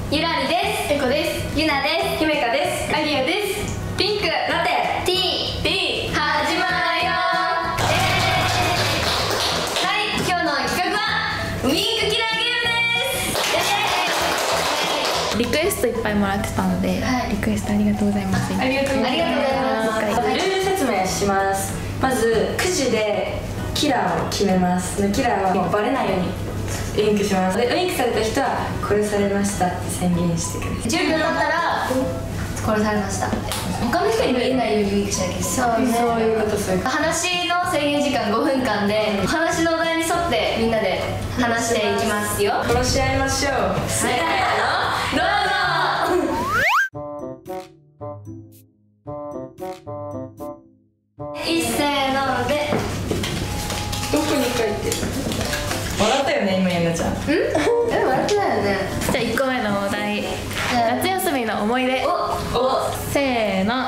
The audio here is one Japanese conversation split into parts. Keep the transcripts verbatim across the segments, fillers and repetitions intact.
ゆらりです。 えこです。 ゆなです。 ひめかです。 ありやです。 ピンクラテ T T 始まるよ。はい、今日の企画はウィンクキラーゲームです。 リクエストいっぱいもらってたので、はい、リクエストありがとうございます。 ありがとうございます。 ルール説明します。まずくじでキラーを決めます。キラーはもうバレないようにウインクします。でウインクされた人は殺されましたって宣言してください。 じゅうびょう経ったら殺されましたって他の人に見えないようにウインクしなきゃいけない。 そうね、そういうこと。そういうこと。 話の制限時間ごふんかんで話のお題に沿ってみんなで話していきますよ。 殺し合いましょう。せーの、どうぞ。 いっせーので。 どこに書いてる？笑ったよね今、やなちゃん。 ん？え、笑ってないよね。 じゃあいっこめのお題、夏休みの思い出。 おおせーの。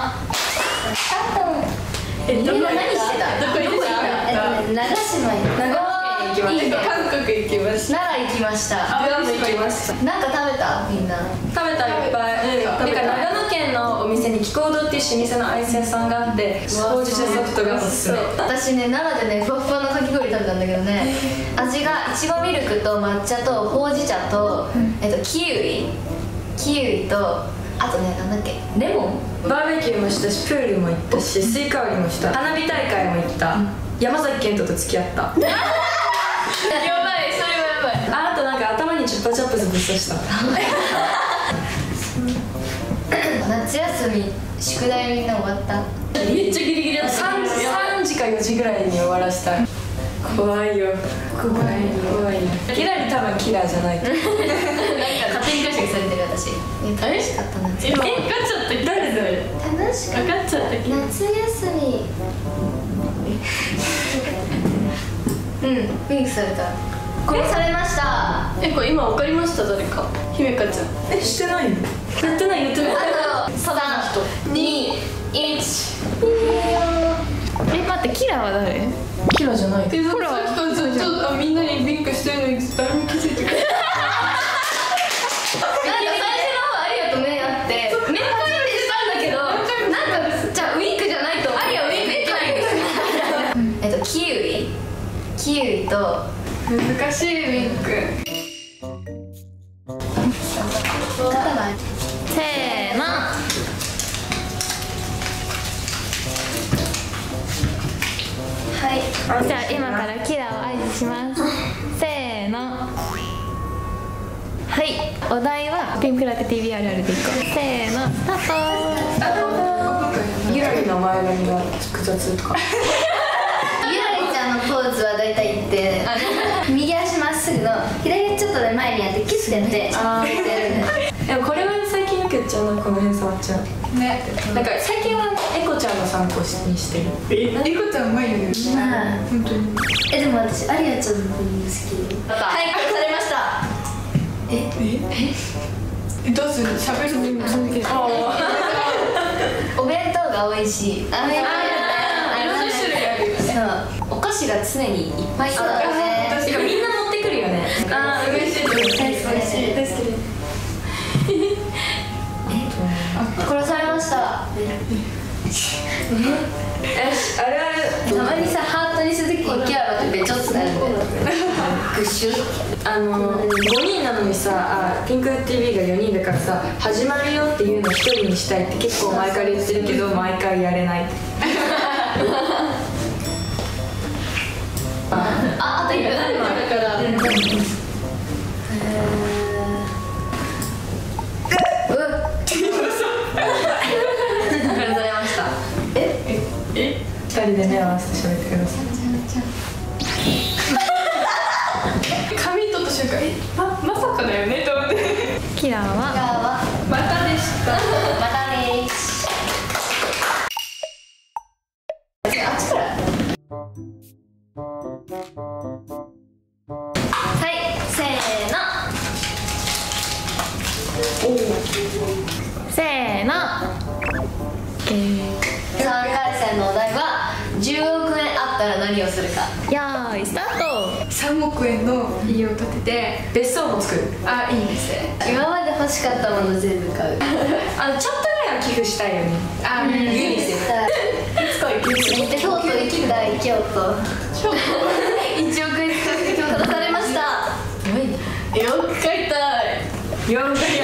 え、みんな何してた？ どこ行った？ えっとね、長島に長島に行きました。韓国行きました。 奈良行きました。 グアム行きました。 なんか食べた？みんな食べた、いっぱい。うん、なんか長野県のお店に気候堂っていう老舗のアイス屋さんがあって、ほうじ茶ソフトがおすすめ。 私ね、奈良でね、ふわふわのかき氷食べたんだけどね、味がいちごミルクと抹茶とほうじ茶と、えっと、キウイキウイと、あとね、なんだっけ、レモン。 バーベキューもしたし、プールも行ったし、スイカ割りもした、花火大会も行った、山崎賢人と付き合った。やばい、それはやばい。あ、あとなんか頭にチュッパチャップスぶっ刺した。 夏休み宿題みんな終わった？ めっちゃギリギリだった。さんじかよじぐらいに終わらせた。怖いよ、怖いよ、怖いよ。キラリ多分キラーじゃない。なんか勝手に解釈されてる私。楽しかった夏休み。 え、分かっちゃった。誰誰？ 楽しかった。 分かっちゃった。 夏休み。うん、ウインクされた。殺されました。 え、これ今分かりました？誰か。ひめかちゃん。 え、してないの？やってない、言ってない。 あとさん、に、いち。 え、待って、キラーは誰？ キラーじゃない。 ほら、ちょっとちょっとみんなにビンクしてるのに誰も気づいてくれない。 なんか最初の方アリアと目あって目パチンってしたんだけど、なんかじゃあウインクじゃないとアリアウインクできないんですよ。えっとキウイキウイと難しいウインク。せーの。 はい。 じゃあ今からキラーを合図します。せーの。はい、お題はピンクラテ ティービー あるあるでいこう。せーの、スタート。 ギラリの前髪が複雑とか。 ゆらりちゃんのポーズはだいたいって右足まっすぐの左足ちょっとで前にやってキュッてやってあーってやるね。でもこれは最近よくやっちゃうな、この辺触っちゃうね。なんか最近はエコちゃんの参考にしてる。 え、エコちゃんうまいよね。本当に。 え、でも私アリアちゃんのポーズ好き。はい、殺されました。ええ、どうする？喋るのにその時。 お弁当が美味しい。あれいろんな種類あるよね。 そう、お菓子が常にいっぱいそうだよね。 てかみんな持ってくるよね。 あー、嬉しい。 大好き大好き大好きです。 殺されました。 よし、あれあれ。 たまにさ、ハートにするときにキャラってべちょっとなるんだよ。グッシュ。 あのごにんなのにさ、あ、ピンク ティービー がよにんだからさ、始まるよっていうのをひとりにしたいって結構前から言ってるけど、毎回やれない。 あ、あといっぷん。 だから殺されました。 ええふたりで目を合わせて喋ってください。 髪取った瞬間、え、ま、まさかだよねと思って。キラーははまたでした。 またねーす。あっちから。はい、せーの。 せーの。えー、 さんかい戦のお題はじゅうおくえんあったら何をするか。 よーいスタート。 さんおく円の家を建てて別荘も作る。 あいいですね。 今まで欲しかったもの全部買う。 あのちょっとぐらいは寄付したいよね。 あユニセフいつか行ける。 京都行きたい京都。いちおく円使って今日渡されました。よく買いたい。 よんかい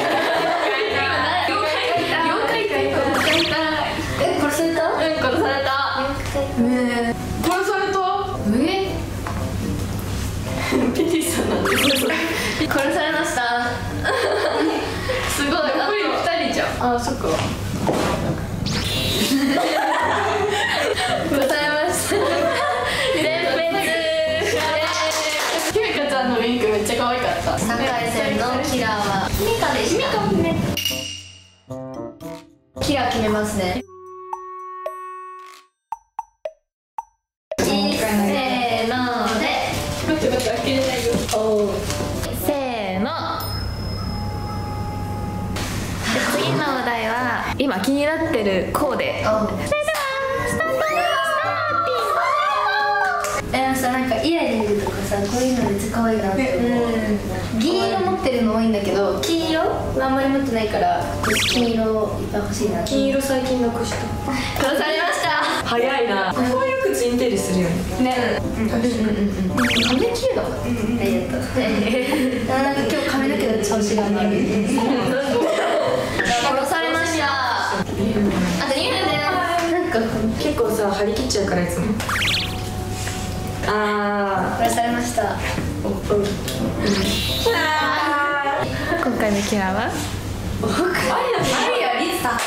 え、殺された？ うん殺された。 よく買いたい。 殺された。 え？ ピティさんなんですよ。 殺されました。すごい。 残りふたりじゃん。 あ、そっか。殺されました。全滅。 ひめかちゃんのウィンクめっちゃ可愛かった。 さんかい戦のキラーはひめかでした。キラー決めますね。せーので。 待って待って開けれないよ。 せーの。 次のお題は今気になってるコーデ。 それではスタート。えー、さなんかイヤリングとかさこういうのめっちゃ可愛いなって思う。銀色持ってるの多いんだけど金色はあんまり持ってないから金色いっぱい欲しいな。 金色最近なくした。 殺されました。 早いな。こういう靴インテリするよね。 ね。うんうんうんうん。髪切るの？ありがとう。なんか今日髪の毛の調子が悪い。殺されました。あとにふんでなんか結構さ張り切っちゃうからいつも。あ殺されました。 今回のキラーはありや率高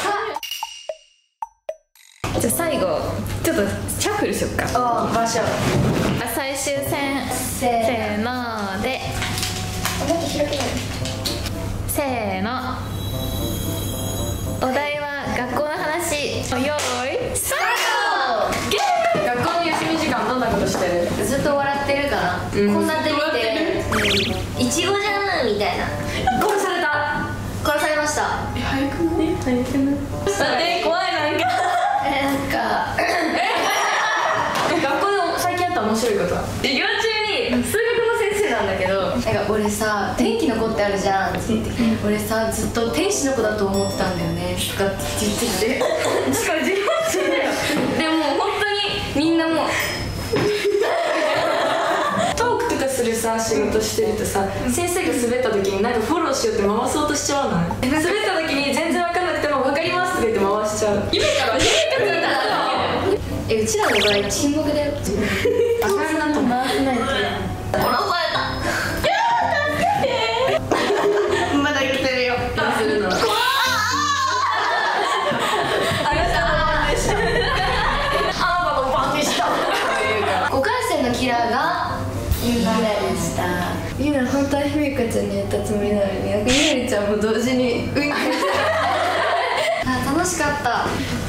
い。 じゃあ最後ちょっとシャッフルしよっか。 あ場所。 最終戦せせーのでーもっと開けない。 せーの。お題は学校の話。よーいスターあ。学校の休み時間どんなことしてる？ ずっと笑ってるかな。 うんこんな手見ていちごじゃんみたいな。 殺された。 殺されました。 え早くない？早くない？ え怖いなんか。 えなんか学校で最近あった面白いことは？授業中に数学の先生なんだけど。 なんか俺さ天気の子ってあるじゃんって言って俺さずっと天使の子だと思ってたんだよねとかって言ってきてしかも授業中だよ。 でも本当にみんなもうトークとかするさ仕事してるとさ、先生が滑った時になんかフォローしようって回そうとしちゃわない？滑った時に全然分かんなくても分かりますって言って回しちゃう。夢から夢からえうちらの場合沈黙だよ。 明るくなって回せないと殺された。まだ生きてるよ。 するの。 ごかい戦のキラーがゆなでした。ゆな本当はひめかちゃんに言ったつもりなのになんかゆなりちゃんも同時にウインクしてあ楽しかった。